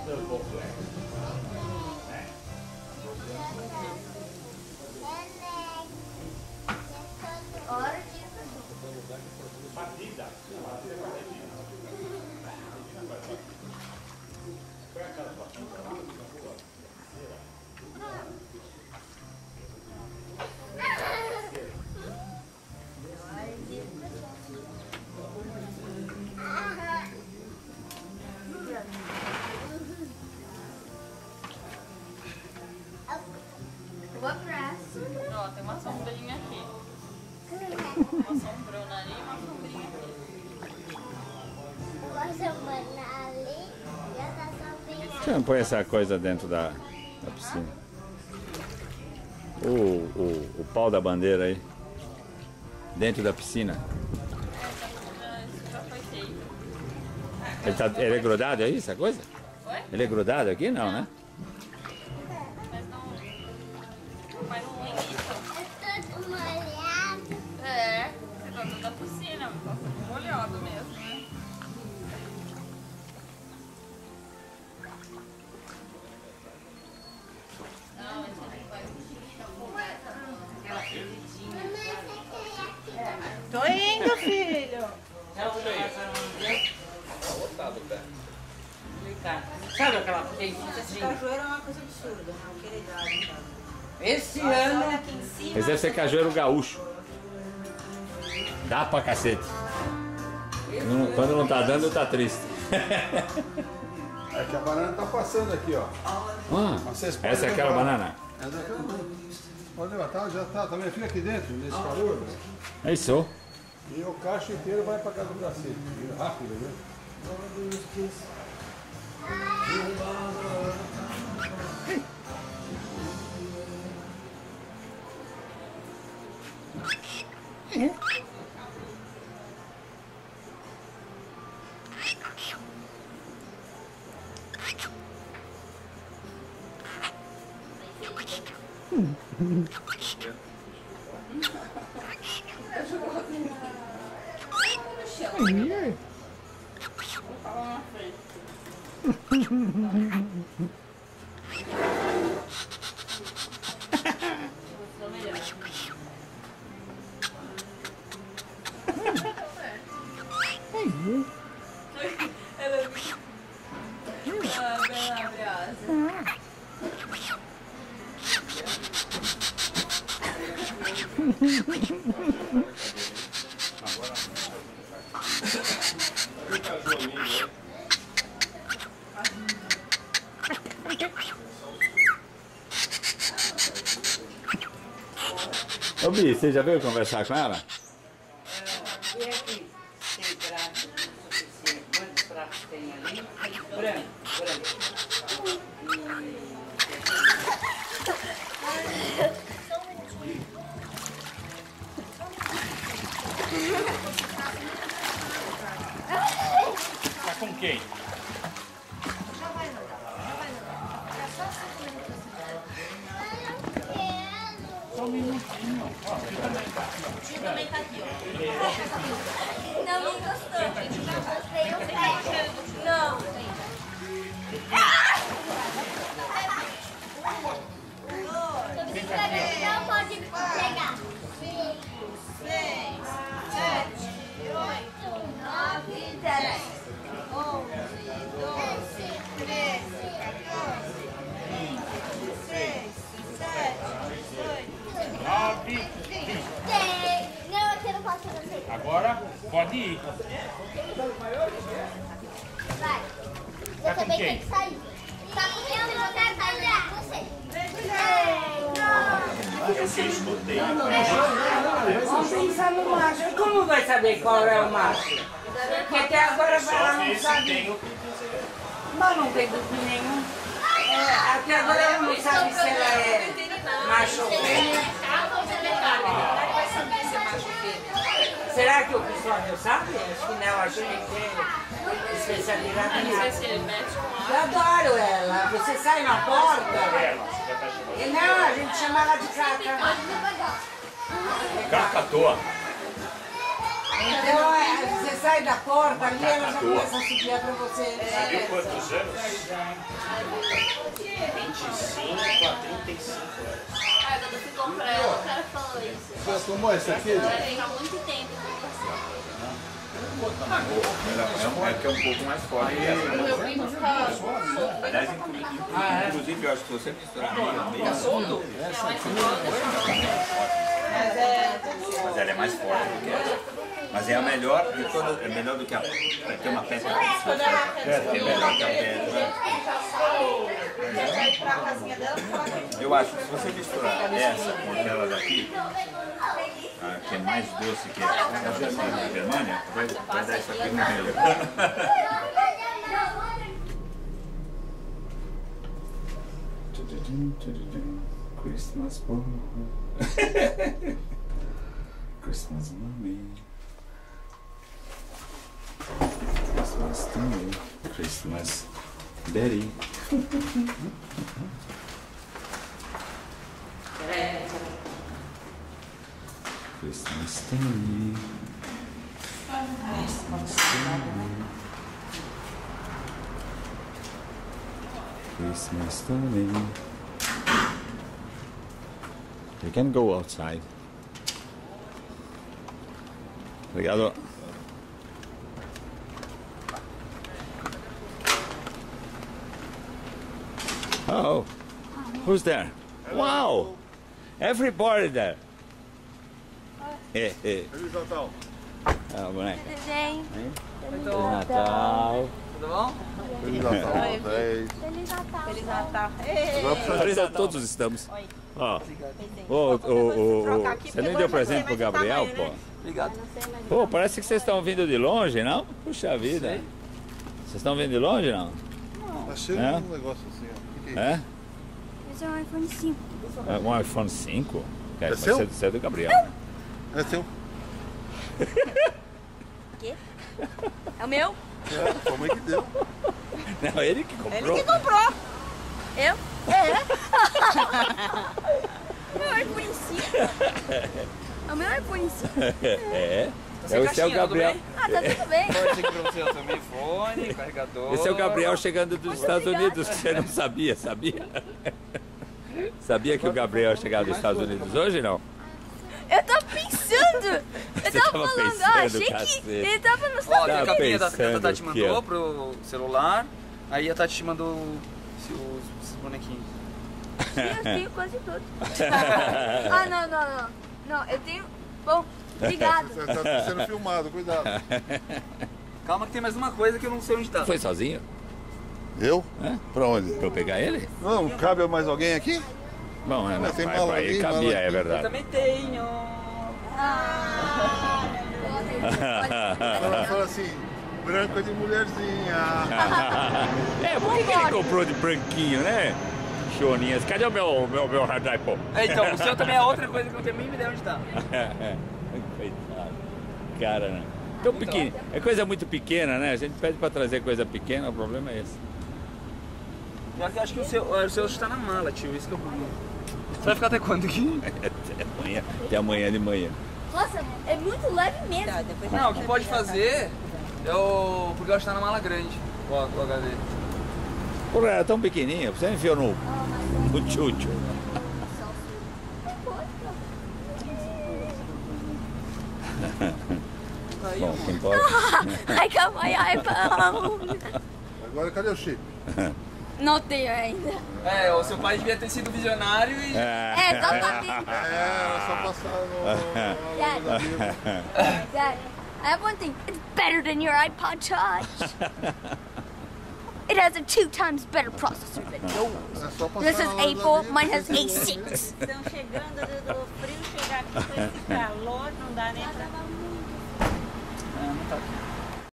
Ó, tem uma sombrinha aqui. Uma sombrona ali e uma sombrinha aqui. Por que não põe essa coisa dentro da piscina? O pau da bandeira aí. Dentro da piscina. Isso já foi feito. Ele é grudado aí, essa coisa? Oi? Ele é grudado aqui? Não, né? Mas não limita. É, você tá dentro da piscina, tá tudo molhado mesmo, né? Não, esse não vai. Tô indo, filho. Sabe aquela Esse cajueiro é uma coisa absurda, né? O que ele dá, né? Esse Olha ano aqui em cima. Esse deve ser cajueiro gaúcho. Dá pra cacete. Quando não tá dando, tá triste. É que a banana tá passando aqui, ó. Vocês podem Essa é aquela levar. banana? É daquela banana. Pode levar, tá? Já tá. Tá minha filha aqui dentro, nesse calor. É isso. E o cacho inteiro vai pra casa do Bracete. Rápido, né? Ô Bi, você já veio conversar com ela? e aqui, tem prato suficiente. Quantos pratos tem ali? Branco, Tá com quem? Só um minutinho. Ó, você também tá aqui, ó. Você também tá aqui, ó. Não me encostou. Gostei o pé. Não. Não pode pegar. 5, 6, 7, 8, 9, 10, 11, 12, 13, 14, 15, 16, 17, 18, 9, 20. Não, aqui eu não posso fazer. Agora pode ir. Vai. Eu também tenho que sair. Tá com eu não vou dar sair com você. Eu escutei. Vamos pensar no macho. Como vai saber qual é o macho? Porque até agora ela não sabe. Mas não tem dúvida nenhum. Até agora ela não sabe se ela é macho ou fêmea. Será que o pessoal já sabe? Acho que não, acho que é especialidade nisso. Eu adoro ela. Você sai na porta. E não, a gente chama ela de caca. Cacatoa. Então, você sai da porta ali, ela já começa a subir pra você. Viu quantos anos? 25 a 35 anos. Ah, quando eu fui comprar ela, o cara falou isso. Você tomou esse aqui? Vai ficar muito tempo com você. É que é um pouco mais forte. Meu primo fica Aliás, inclusive, eu acho que você misturar meio Solto? mas ela é mais forte do que essa. Mas é a melhor de todas, é melhor do que a. Tem uma peça que é melhor que a pedra. Eu acho que se você misturar essa com aquela daqui, que é mais doce que a Germânia, vai dar isso aqui no meio. Christmas boy. Christmas mommy. Christmas to me. Christmas daddy. Christmas to me. Christmas to me. Christmas to me. You can go outside. Obrigado. Oh, who's there? Wow, everybody there. Feliz Natal. Ah, boneco. Desenho. Feliz Natal. Tudo bom? Feliz Natal. Feliz Natal. Feliz Natal. Feliz Natal, todos estamos. Ó, você nem deu presente pro Gabriel, pô? Obrigado. Pô, parece que vocês estão vindo de longe, não? Puxa vida. Vocês estão vindo de longe, não? Tá cheio de um negócio assim, ó. O que é isso? É? Esse é um iPhone 5. Um iPhone 5? É Mas seu? Você é do Gabriel. É seu? Quê? É o meu? É, sua mãe que deu. Não, ele que comprou. Ele que comprou. Eu? É. Meu iPhone 5. É o meu iPhone 5. É. Sem Esse é o caixinha, Gabriel. Ah, tá tudo bem. Pode aqui pra você o seu iPhone, carregador. Esse é o Gabriel chegando dos Estados Unidos, que você não sabia, sabia? Sabia que o Gabriel chegava dos Estados Unidos hoje, não? Eu tava pensando. Eu Você tava tava falando, pensando, achei cacete. que ele tava no Ó, tem Estados a Tá capinha que a pensando Tati aqui, mandou ó. pro celular. Aí a Tati te mandou os bonequinhos. Eu tenho quase todos. Ah, não. Não, eu tenho. Bom, obrigado. Você tá sendo filmado, cuidado. Calma que tem mais uma coisa que eu não sei onde tá. Foi sozinho? Eu? É? Pra onde? Pra eu pegar ele? Não, cabe mais alguém aqui? Bom, Mas tem pra mala ele ali, mala cabia, é aqui. Eu verdade. também tenho. Ela fala assim, branco de mulherzinha. É, por que ele comprou de branquinho, né? Choninhas. Cadê o meu hard drive, pô? É, então, o seu também é outra coisa que eu não tenho nem ideia onde tá. Coitado. Cara, né? Tão pequeno. É coisa muito pequena, né? A gente pede pra trazer coisa pequena, o problema é esse. Eu acho que o seu está na mala, tio. Isso que é o problema. Você vai ficar até quando aqui? Até amanhã de manhã. Nossa, é muito leve mesmo. Tá, depois Não, o que pode fazer é o... Porque eu acho que tá na mala grande. Ó, o HD. Porra, era tão pequenininho, você enfiou no chucho. Bom, quem pode? I got my iPhone. Agora cadê o chip? Não tenho ainda. É, o seu pai devia ter sido visionário e... É, exatamente. É, era só passar no... Dad, I have one thing. It's better than your iPod Touch. It has a 2 times better processor than yours. É só passar This is na hora A4, da mine has vida. A6. estão chegando do frio chegar aqui com esse calor.